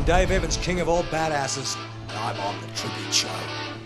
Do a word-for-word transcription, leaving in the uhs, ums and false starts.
Dave Evans, king of all badasses, and I'm on the Tribute Show.